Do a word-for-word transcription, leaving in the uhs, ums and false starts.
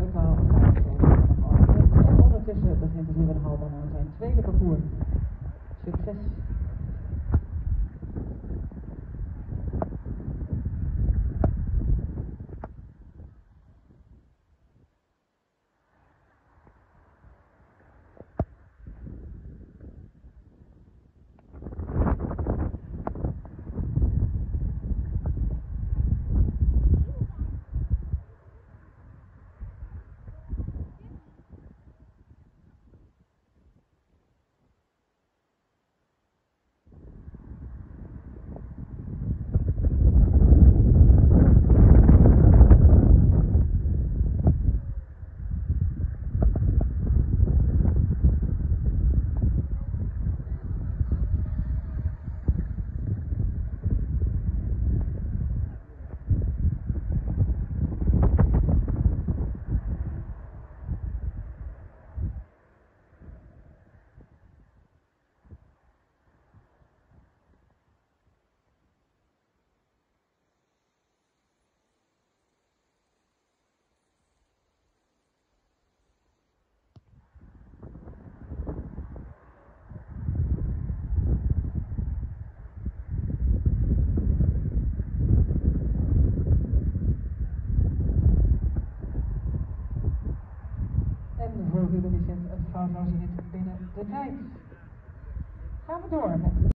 totaal vijf seconden. En ondertussen begint Ruben Halman aan zijn tweede parcours. Succes! Voor Ruben is het een foutloze rit binnen de tijd. Gaan we door met